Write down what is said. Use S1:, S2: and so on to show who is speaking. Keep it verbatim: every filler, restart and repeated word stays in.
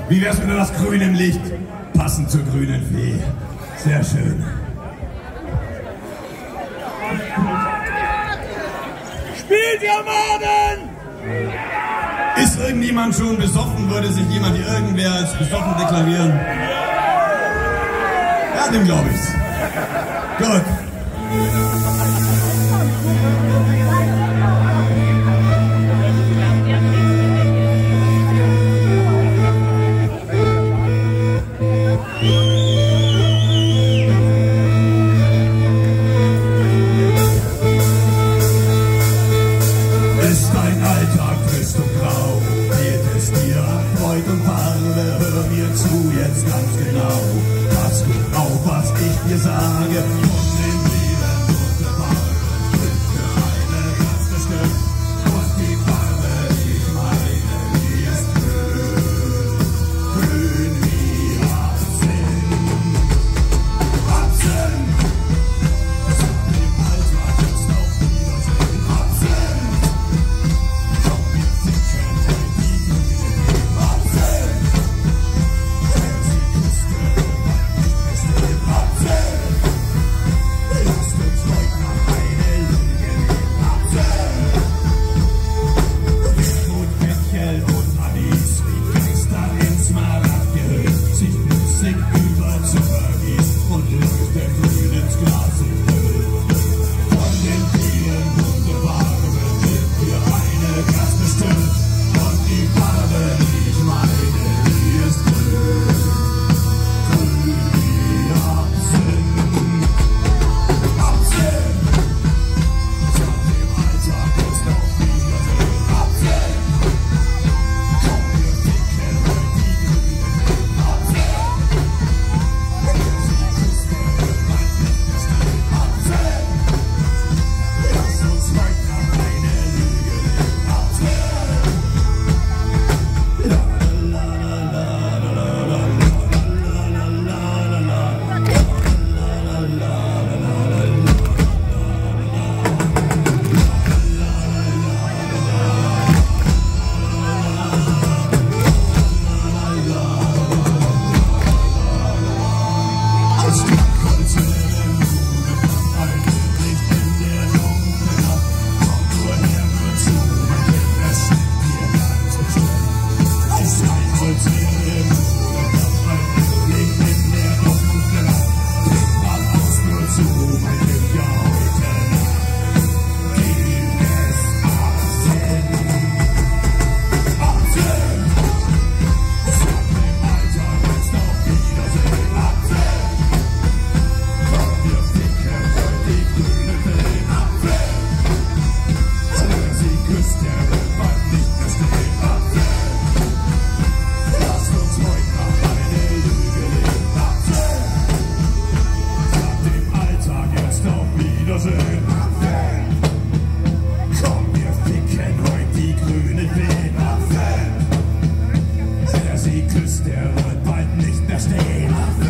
S1: Wie wär's mit etwas grünem Licht? Passend zur grünen Fee. Sehr schön.
S2: Spielt ihr morgen?
S1: Ist irgendjemand schon besoffen? Würde sich jemand hier irgendwer als besoffen deklarieren? Ja, dem glaube ich's. Gut. Ist dein Alltag trist und grau? Fehlt es dir an Freud und Farbe? Hör mir zu, jetzt ganz genau. Pass gut auf, was ich dir sage. Von den Lieben bunte Farbe trifft für eine ganz bestimmt. Und die Farbe, die ich meine, die ist grün. Grün wie Absinth. Absinth! Sag dem Alltag jetzt auf Wiedersehen. Absinth! Komm, wir ficken heute die grüne Absinth! Wer sie küsste, bald nicht mehr stehen. Absinth! Lasst uns heute noch eine Lüge nehmen. Absinth! Rotgut, Fetchel und Anis, wie Geister ins Smaragd gehüllt, sich flüssig über Zucker gießt und löst der Grün ins Glas und füllt. Von den vielen bunte Farben wird hier eine ganz bestimmt. Und die Farbe, die ich meine, die ist grün. Grün wie Absinth. Absinth! Sag dem Alltag jetzt auf Wiedersehen. Absinth! Komm, wir ficken heute die grüne Absinth! Wer sie küsst, der wird bald nicht mehr stehen. Absinth! Lass uns heute noch eine Lüge nehmen. Absinth! La la la la la la la la la la la la Als Stadtkreuze im grünen Wald, Licht in der dunklen Nacht. Komm nur her, nur zu, mein Kind, es schmeckt dir ganz bestimmt. Als Stadtkreuze im grünen Wald, Licht in der dunklen Nacht. Trink mal aus, nur zu, mein Kind, ja heute Nacht. Gibt es Absinth. Absinth! Sag dem Alltag jetzt auf Wiedersehen. Absinth! Komm, wir ficken heute die grüne Fee. Absinth! Wer sie küsst, der wird bald nicht mehr stehen. Absinth! Lasst uns heute noch eine Lüge leben. Absinth! Sag dem Alltag jetzt auf Wiedersehen. Absinth! Komm, wir ficken heute die grüne Fee. Absinth! Wer sie küsst, der wird bald nicht mehr stehen. Absinth!